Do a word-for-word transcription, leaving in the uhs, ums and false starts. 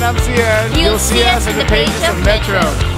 I'm Xian. You'll see us in the pages of Metro.